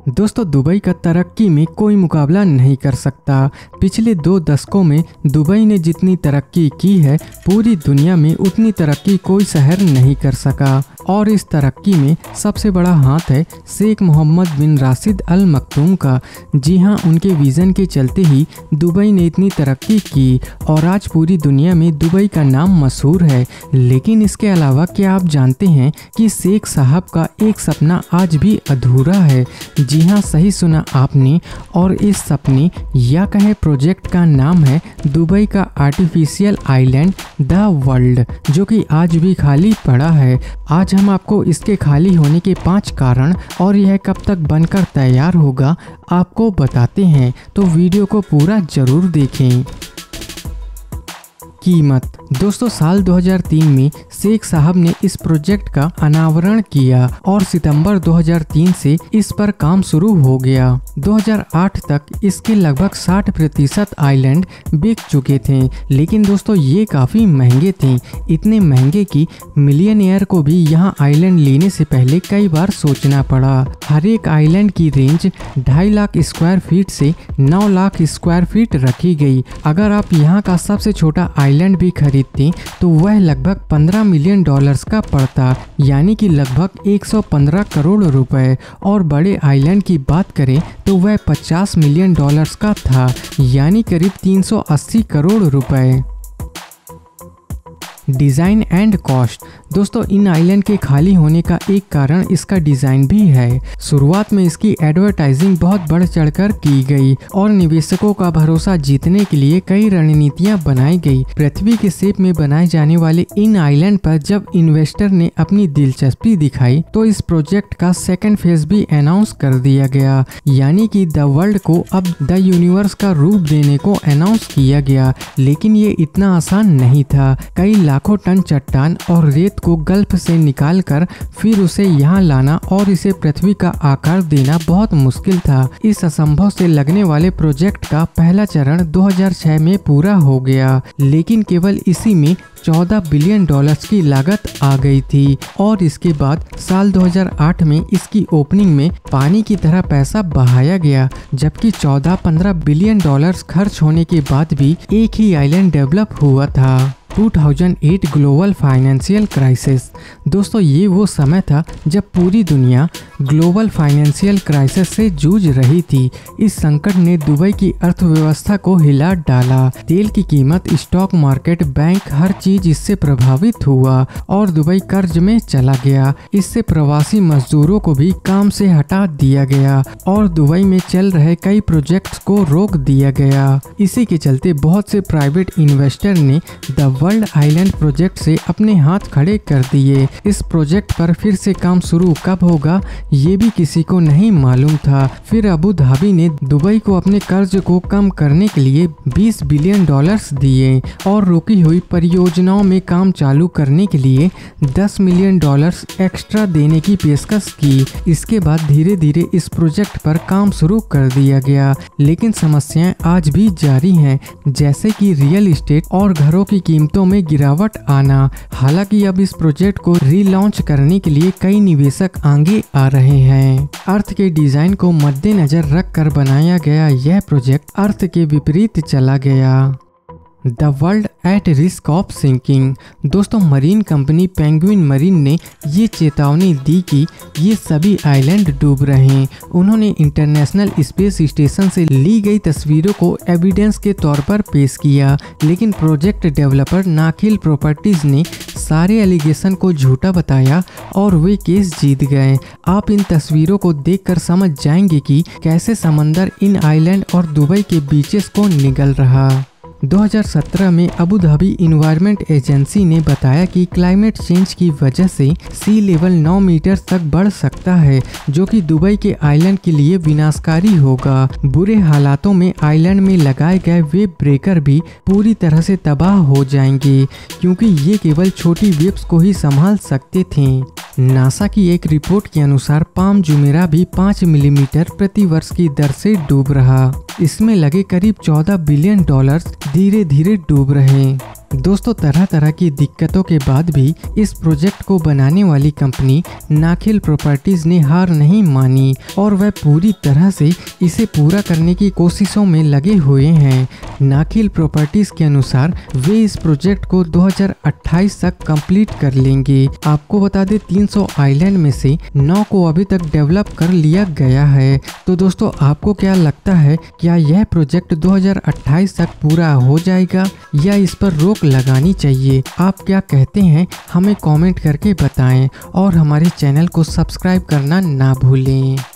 दोस्तों दुबई का तरक्की में कोई मुकाबला नहीं कर सकता। पिछले 2 दशकों में दुबई ने जितनी तरक्की की है पूरी दुनिया में उतनी तरक्की कोई शहर नहीं कर सका और इस तरक्की में सबसे बड़ा हाथ है शेख मोहम्मद बिन राशिद अल मखदूम का। जी हां, उनके विजन के चलते ही दुबई ने इतनी तरक्की की और आज पूरी दुनिया में दुबई का नाम मशहूर है। लेकिन इसके अलावा क्या आप जानते हैं कि शेख साहब का एक सपना आज भी अधूरा है? जी हाँ, सही सुना आपने। और इस सपने या कहे प्रोजेक्ट का नाम है दुबई का आर्टिफिशियल आइलैंड द वर्ल्ड, जो कि आज भी खाली पड़ा है। आज हम आपको इसके खाली होने के 5 कारण और यह कब तक बनकर तैयार होगा आपको बताते हैं, तो वीडियो को पूरा जरूर देखें। कीमत दोस्तों, साल 2003 में शेख साहब ने इस प्रोजेक्ट का अनावरण किया और सितंबर 2003 से इस पर काम शुरू हो गया। 2008 तक इसके लगभग 60% आइलैंड बिक चुके थे। लेकिन दोस्तों ये काफ़ी महंगे थे, इतने महंगे कि मिलियनेयर को भी यहाँ आइलैंड लेने से पहले कई बार सोचना पड़ा। हर एक आइलैंड की रेंज 2.5 लाख स्क्वायर फीट से 9 लाख स्क्वायर फीट रखी गई। अगर आप यहाँ का सबसे छोटा आइलैंड भी खरीदते तो वह लगभग $15 मिलियन का पड़ता, यानी कि लगभग 115 करोड़ रुपए। और बड़े आइलैंड की बात करें तो वह $50 मिलियन का था, यानी करीब 380 करोड़ रुपए। डिज़ाइन एंड कॉस्ट दोस्तों, इन आइलैंड के खाली होने का एक कारण इसका डिज़ाइन भी है। शुरुआत में इसकी एडवर्टाइजिंग बहुत बढ़ चढ़कर की गई और निवेशकों का भरोसा जीतने के लिए कई रणनीतियां बनाई गई। पृथ्वी के शेप में बनाए जाने वाले इन आइलैंड पर जब इन्वेस्टर ने अपनी दिलचस्पी दिखाई तो इस प्रोजेक्ट का सेकेंड फेज भी अनाउंस कर दिया गया, यानी कि द वर्ल्ड को अब द यूनिवर्स का रूप देने को अनाउंस किया गया। लेकिन ये इतना आसान नहीं था। कई लाखों टन चट्टान और रेत को गल्फ से निकालकर फिर उसे यहाँ लाना और इसे पृथ्वी का आकार देना बहुत मुश्किल था। इस असंभव से लगने वाले प्रोजेक्ट का पहला चरण 2006 में पूरा हो गया, लेकिन केवल इसी में $14 बिलियन की लागत आ गई थी। और इसके बाद साल 2008 में इसकी ओपनिंग में पानी की तरह पैसा बहाया गया, जबकि 14-15 बिलियन डॉलर्स खर्च होने के बाद भी एक ही आइलैंड डेवलप हुआ था। 2008 ग्लोबल फाइनेंशियल क्राइसिस दोस्तों, ये वो समय था जब पूरी दुनिया ग्लोबल फाइनेंशियल क्राइसिस से जूझ रही थी। इस संकट ने दुबई की अर्थव्यवस्था को हिला डाला। तेल की कीमत, स्टॉक मार्केट, बैंक, हर चीज इससे प्रभावित हुआ और दुबई कर्ज में चला गया। इससे प्रवासी मजदूरों को भी काम से हटा दिया गया और दुबई में चल रहे कई प्रोजेक्ट्स को रोक दिया गया। इसी के चलते बहुत से प्राइवेट इन्वेस्टर ने द वर्ल्ड आइलैंड प्रोजेक्ट से अपने हाथ खड़े कर दिए। इस प्रोजेक्ट पर फिर से काम शुरू कब होगा ये भी किसी को नहीं मालूम था। फिर अबू धाबी ने दुबई को अपने कर्ज को कम करने के लिए $20 बिलियन दिए और रुकी हुई परियोजनाओं में काम चालू करने के लिए $10 मिलियन एक्स्ट्रा देने की पेशकश की। इसके बाद धीरे धीरे इस प्रोजेक्ट पर काम शुरू कर दिया गया, लेकिन समस्याएं आज भी जारी हैं, जैसे कि रियल इस्टेट और घरों की कीमतों में गिरावट आना। हालांकि अब इस प्रोजेक्ट को रीलॉन्च करने के लिए कई निवेशक आगे आ रहे हैं। अर्थ के डिजाइन को मद्देनजर रखकर बनाया गया यह प्रोजेक्ट अर्थ के विपरीत चला गया। The world at risk of sinking दोस्तों, मरीन कंपनी पेंगुइन मरीन ने ये चेतावनी दी कि ये सभी आइलैंड डूब रहे हैं। उन्होंने इंटरनेशनल स्पेस स्टेशन से ली गई तस्वीरों को एविडेंस के तौर पर पेश किया, लेकिन प्रोजेक्ट डेवलपर नाखिल प्रॉपर्टीज ने सारे एलिगेशन को झूठा बताया और वे केस जीत गए। आप इन तस्वीरों को देखकर समझ जाएंगे कि कैसे समंदर इन आइलैंड और दुबई के बीचेस को निगल रहा। 2017 में अबू धाबी इन्वायरमेंट एजेंसी ने बताया कि क्लाइमेट चेंज की वजह से सी लेवल 9 मीटर तक बढ़ सकता है, जो कि दुबई के आइलैंड के लिए विनाशकारी होगा। बुरे हालातों में आइलैंड में लगाए गए वेव ब्रेकर भी पूरी तरह से तबाह हो जाएंगे, क्योंकि ये केवल छोटी वेव्स को ही संभाल सकते थे। नासा की एक रिपोर्ट के अनुसार पाम जुमेरा भी 5 मिलीमीटर प्रति वर्ष की दर से डूब रहा। इसमें लगे करीब $14 बिलियन धीरे धीरे डूब रहे। दोस्तों तरह तरह की दिक्कतों के बाद भी इस प्रोजेक्ट को बनाने वाली कंपनी नाखिल प्रॉपर्टीज ने हार नहीं मानी और वह पूरी तरह से इसे पूरा करने की कोशिशों में लगे हुए हैं। नाखिल प्रॉपर्टीज के अनुसार वे इस प्रोजेक्ट को 2028 तक कंप्लीट कर लेंगे। आपको बता दें 300 आइलैंड में से 9 को अभी तक डेवलप कर लिया गया है। तो दोस्तों आपको क्या लगता है, क्या यह प्रोजेक्ट 2028 तक पूरा हो जाएगा या इस पर रोक लगानी चाहिए? आप क्या कहते हैं हमें कमेंट करके बताएं और हमारे चैनल को सब्सक्राइब करना ना भूलें।